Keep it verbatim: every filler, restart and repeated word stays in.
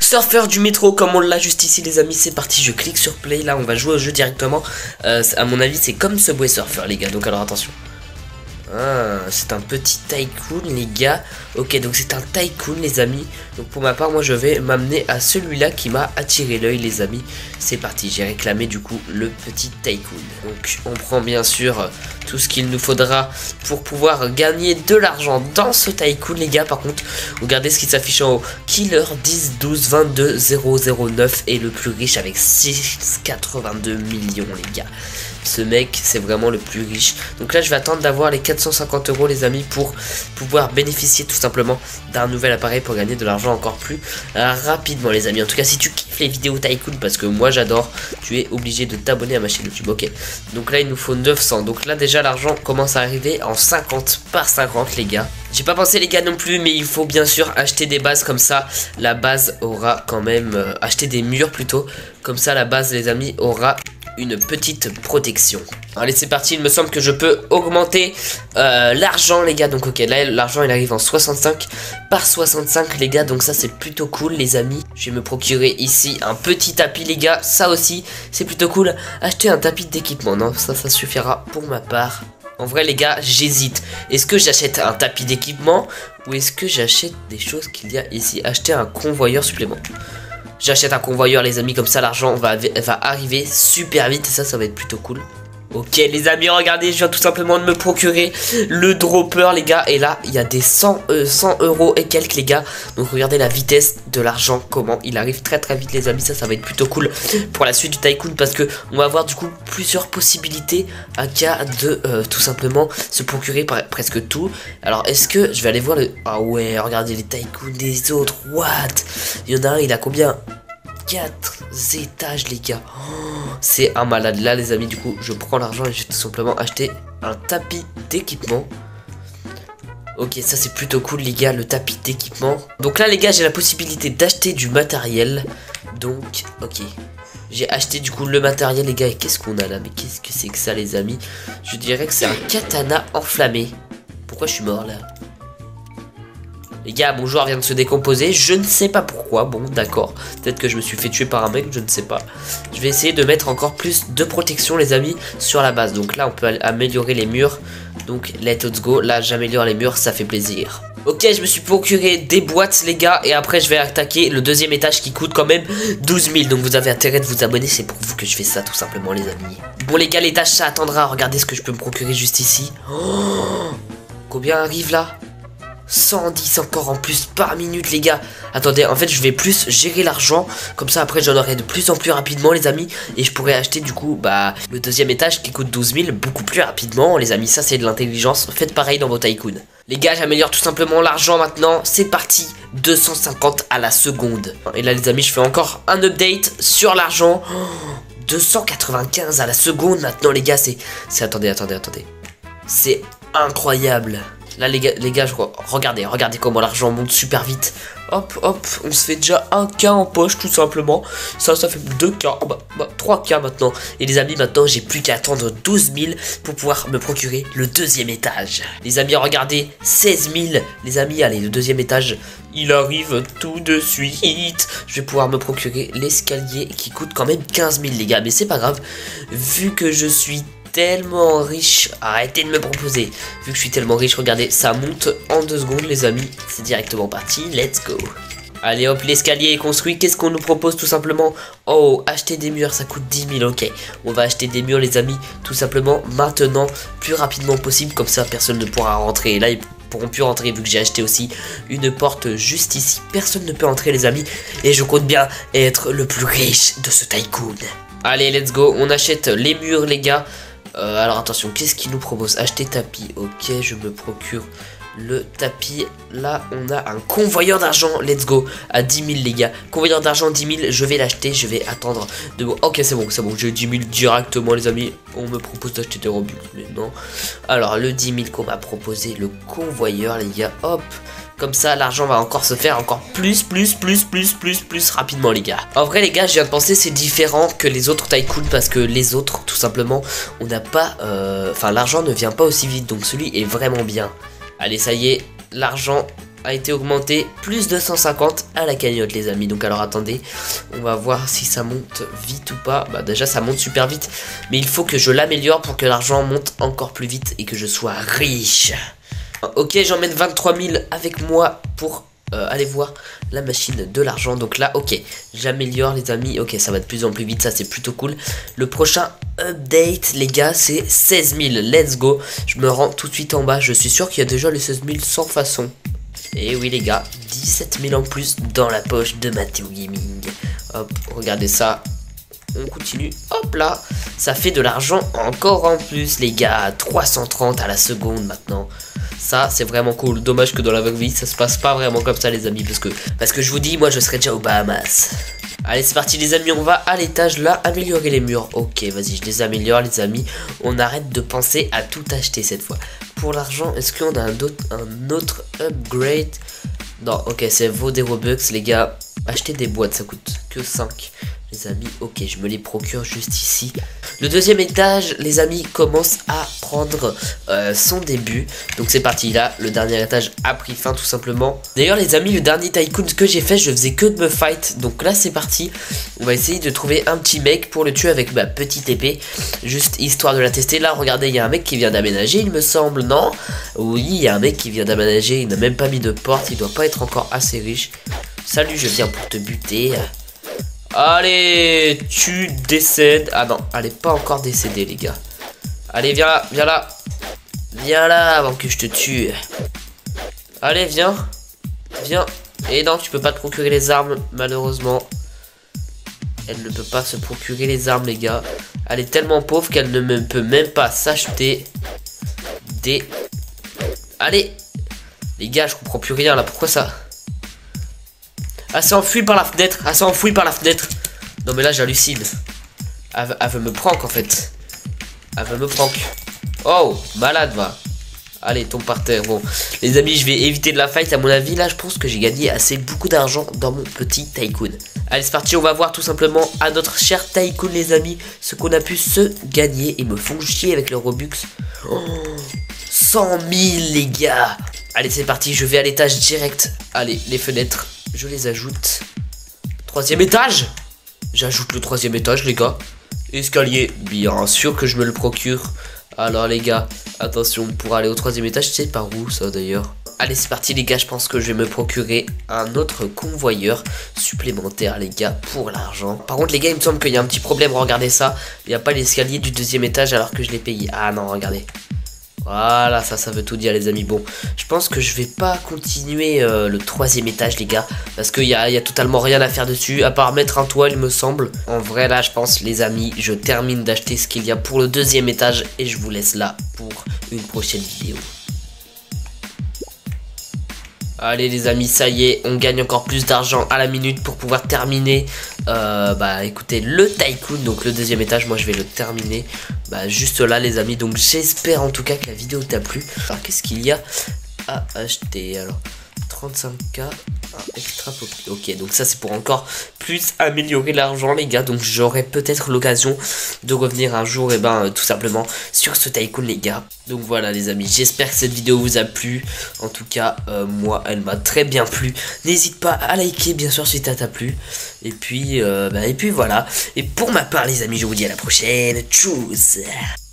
Surfeur du métro, comme on l'a juste ici les amis, c'est parti, je clique sur play, là on va jouer au jeu directement. euh, À mon avis c'est comme Subway Surfer les gars, donc alors attention. Ah, c'est un petit tycoon les gars. Ok, donc c'est un tycoon les amis. Donc pour ma part moi je vais m'amener à celui-là qui m'a attiré l'œil les amis. C'est parti, j'ai réclamé du coup le petit tycoon. Donc on prend bien sûr tout ce qu'il nous faudra pour pouvoir gagner de l'argent dans ce tycoon les gars. Par contre regardez ce qui s'affiche en haut. Killer dix douze vingt-deux zéro zéro neuf est le plus riche avec six virgule quatre-vingt-deux millions les gars. Ce mec c'est vraiment le plus riche. Donc là je vais attendre d'avoir les quatre cent cinquante euros les amis pour pouvoir bénéficier tout simplement d'un nouvel appareil pour gagner de l'argent encore plus euh, rapidement les amis. En tout cas si tu kiffes les vidéos tycoon, parce que moi j'adore, tu es obligé de t'abonner à ma chaîne YouTube. Ok, donc là il nous faut neuf cents. Donc là déjà l'argent commence à arriver en cinquante par cinquante les gars. J'ai pas pensé les gars non plus, mais il faut bien sûr acheter des bases, comme ça la base aura quand même euh, acheter des murs plutôt, comme ça la base les amis aura une petite protection. Allez c'est parti, il me semble que je peux augmenter euh, l'argent les gars. Donc ok, là l'argent il arrive en soixante-cinq par soixante-cinq les gars, donc ça c'est plutôt cool les amis. Je vais me procurer ici un petit tapis les gars, ça aussi c'est plutôt cool. Acheter un tapis d'équipement, non ça ça suffira pour ma part. En vrai les gars j'hésite, est-ce que j'achète un tapis d'équipement ou est-ce que j'achète des choses qu'il y a ici. Acheter un convoyeur supplémentaire. J'achète un convoyeur les amis, comme ça l'argent va, va arriver super vite et ça ça va être plutôt cool. Ok les amis, regardez, je viens tout simplement de me procurer le dropper les gars. Et là il y a des cent euros et quelques les gars. Donc regardez la vitesse de l'argent, comment il arrive très très vite les amis. Ça ça va être plutôt cool pour la suite du tycoon, parce que on va avoir du coup plusieurs possibilités à cas de euh, tout simplement se procurer presque tout. Alors est-ce que je vais aller voir le... Ah ouais, regardez les tycoons des autres. What? Il y en a un, il a combien? quatre étages les gars, oh, c'est un malade. Là les amis du coup je prends l'argent et je vais tout simplement acheter un tapis d'équipement. Ok, ça c'est plutôt cool les gars, le tapis d'équipement. Donc là les gars j'ai la possibilité d'acheter du matériel. Donc ok, j'ai acheté du coup le matériel les gars. Et qu'est-ce qu'on a là? Mais qu'est-ce que c'est que ça les amis? Je dirais que c'est un katana enflammé. Pourquoi je suis mort là? Les gars, mon joueur vient de se décomposer, je ne sais pas pourquoi, bon d'accord, peut-être que je me suis fait tuer par un mec, je ne sais pas. Je vais essayer de mettre encore plus de protection les amis sur la base. Donc là on peut améliorer les murs, donc let's go, là j'améliore les murs, ça fait plaisir. Ok, je me suis procuré des boîtes les gars, et après je vais attaquer le deuxième étage qui coûte quand même douze mille. Donc vous avez intérêt de vous abonner, c'est pour vous que je fais ça tout simplement les amis. Bon les gars, l'étage ça attendra, regardez ce que je peux me procurer juste ici. Oh, combien arrive là? cent dix encore en plus par minute les gars. Attendez, en fait je vais plus gérer l'argent, comme ça après j'en aurai de plus en plus rapidement les amis. Et je pourrais acheter du coup bah le deuxième étage qui coûte douze mille beaucoup plus rapidement les amis. Ça c'est de l'intelligence, faites pareil dans vos tycoons. Les gars j'améliore tout simplement l'argent maintenant. C'est parti, deux cent cinquante à la seconde. Et là les amis je fais encore un update sur l'argent. Oh, deux cent quatre-vingt-quinze à la seconde maintenant les gars. C'est... Attendez, attendez, attendez. C'est incroyable. Là les gars, les gars je crois, regardez, regardez comment l'argent monte super vite. Hop, hop, on se fait déjà un K en poche tout simplement. Ça, ça fait deux K, oh bah, bah, trois K maintenant. Et les amis, maintenant j'ai plus qu'à attendre douze mille pour pouvoir me procurer le deuxième étage. Les amis, regardez, seize mille. Les amis, allez, le deuxième étage, il arrive tout de suite. Je vais pouvoir me procurer l'escalier qui coûte quand même quinze mille les gars. Mais c'est pas grave, vu que je suis tellement riche, arrêtez de me proposer. Vu que je suis tellement riche, regardez, ça monte en deux secondes les amis. C'est directement parti, let's go. Allez hop, l'escalier est construit. Qu'est-ce qu'on nous propose tout simplement? Oh, acheter des murs, ça coûte dix mille, ok. On va acheter des murs les amis, tout simplement maintenant, plus rapidement possible. Comme ça personne ne pourra rentrer. Et là ils pourront plus rentrer vu que j'ai acheté aussi une porte juste ici. Personne ne peut entrer les amis. Et je compte bien être le plus riche de ce tycoon. Allez let's go, on achète les murs les gars. Euh, alors attention, qu'est-ce qu'il nous propose? Acheter tapis, ok, je me procure le tapis. Là on a un convoyeur d'argent, let's go, à dix mille les gars. Convoyeur d'argent dix mille, je vais l'acheter, je vais attendre de... Ok c'est bon, c'est bon, j'ai dix mille directement les amis. On me propose d'acheter des Robux, mais non. Alors le dix mille qu'on m'a proposé, le convoyeur les gars, hop. Comme ça l'argent va encore se faire encore plus plus plus plus plus plus rapidement les gars. En vrai les gars je viens de penser c'est différent que les autres tycoons, parce que les autres tout simplement on n'a pas euh... enfin l'argent ne vient pas aussi vite, donc celui est vraiment bien. Allez ça y est, l'argent a été augmenté, plus deux cent cinquante à la cagnotte les amis. Donc alors attendez, on va voir si ça monte vite ou pas. Bah déjà ça monte super vite, mais il faut que je l'améliore pour que l'argent monte encore plus vite et que je sois riche. Ok, j'emmène vingt-trois mille avec moi pour euh, aller voir la machine de l'argent. Donc là ok, j'améliore les amis. Ok, ça va de plus en plus vite, ça c'est plutôt cool. Le prochain update les gars c'est seize mille, let's go. Je me rends tout de suite en bas, je suis sûr qu'il y a déjà les seize mille sans façon. Et oui les gars, dix-sept mille en plus dans la poche de Matteo Gaming. Hop, regardez ça. On continue, hop là. Ça fait de l'argent encore en plus les gars. trois cent trente à la seconde maintenant. Ça c'est vraiment cool. Dommage que dans la vraie vie ça se passe pas vraiment comme ça les amis. Parce que, parce que je vous dis, moi je serais déjà aux Bahamas. Allez c'est parti les amis, on va à l'étage là, améliorer les murs. Ok vas-y, je les améliore les amis. On arrête de penser à tout acheter cette fois. Pour l'argent, est-ce qu'on a un autre, un autre upgrade? Non, ok, c'est vaut des Robux les gars. Acheter des boîtes, ça coûte que cinq. Les amis, ok, je me les procure juste ici. Le deuxième étage, les amis, commence à prendre euh, son début. Donc c'est parti, là, le dernier étage a pris fin tout simplement. D'ailleurs les amis, le dernier tycoon que j'ai fait, je faisais que de me fight. Donc là c'est parti, on va essayer de trouver un petit mec pour le tuer avec ma petite épée. Juste histoire de la tester. Là regardez, il y a un mec qui vient d'aménager, il me semble, non? Oui, il y a un mec qui vient d'aménager, il n'a même pas mis de porte, il doit pas être encore assez riche. Salut, je viens pour te buter. Allez, tu décèdes. Ah non, elle est pas encore décédée les gars. Allez, viens là, viens là. Viens là avant que je te tue. Allez, viens. Viens. Et non, tu peux pas te procurer les armes, malheureusement. Elle ne peut pas se procurer les armes les gars. Elle est tellement pauvre qu'elle ne me peut même pas s'acheter des... Allez. Les gars, je comprends plus rien là, pourquoi ça? Elle s'est enfuie par la fenêtre. Elle s'est enfuie par la fenêtre. Non mais là j'hallucine. Elle, elle veut me prank en fait. Elle veut me prank. Oh, malade va. Allez, tombe par terre. Bon, les amis, je vais éviter de la fight. À mon avis, là, je pense que j'ai gagné assez beaucoup d'argent dans mon petit tycoon. Allez, c'est parti. On va voir tout simplement à notre cher tycoon, les amis, ce qu'on a pu se gagner. Ils me font chier avec le Robux. Oh, cent mille, les gars. Allez, c'est parti. Je vais à l'étage direct. Allez, les fenêtres. Je les ajoute. Troisième étage. J'ajoute le troisième étage les gars. Escalier. Bien sûr que je me le procure. Alors les gars, attention, pour aller au troisième étage, c'est par où ça d'ailleurs? Allez c'est parti les gars, je pense que je vais me procurer un autre convoyeur supplémentaire les gars pour l'argent. Par contre les gars, il me semble qu'il y a un petit problème, regardez ça. Il n'y a pas l'escalier du deuxième étage alors que je l'ai payé. Ah non, regardez. Voilà, ça, ça veut tout dire les amis. Bon, je pense que je vais pas continuer euh, le troisième étage les gars. Parce qu'il y a, y a totalement rien à faire dessus. À part mettre un toit il me semble. En vrai là je pense les amis, je termine d'acheter ce qu'il y a pour le deuxième étage. Et je vous laisse là pour une prochaine vidéo. Allez les amis, ça y est, on gagne encore plus d'argent à la minute pour pouvoir terminer euh, bah écoutez, le tycoon, donc le deuxième étage. Moi je vais le terminer bah juste là les amis. Donc j'espère en tout cas que la vidéo t'a plu. Alors qu'est-ce qu'il y a à acheter? Alors trente-cinq K extra pop. Ok, donc ça c'est pour encore plus améliorer l'argent les gars. Donc j'aurai peut-être l'occasion de revenir un jour et ben euh, tout simplement sur ce tycoon les gars. Donc voilà les amis, j'espère que cette vidéo vous a plu. En tout cas euh, moi elle m'a très bien plu. N'hésite pas à liker bien sûr si ça t'a plu. Et puis euh, bah, et puis voilà. Et pour ma part les amis, je vous dis à la prochaine. Tchuss.